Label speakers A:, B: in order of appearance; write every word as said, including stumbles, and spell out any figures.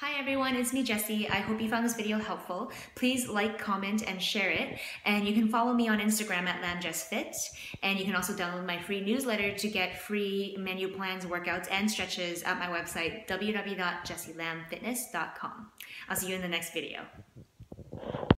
A: Hi everyone, it's me Jessie. I hope you found this video helpful. Please like, comment, and share it. And you can follow me on Instagram at lamjessfit. And you can also download my free newsletter to get free menu plans, workouts, and stretches at my website, w w w dot jessie lam fitness dot com. I'll see you in the next video.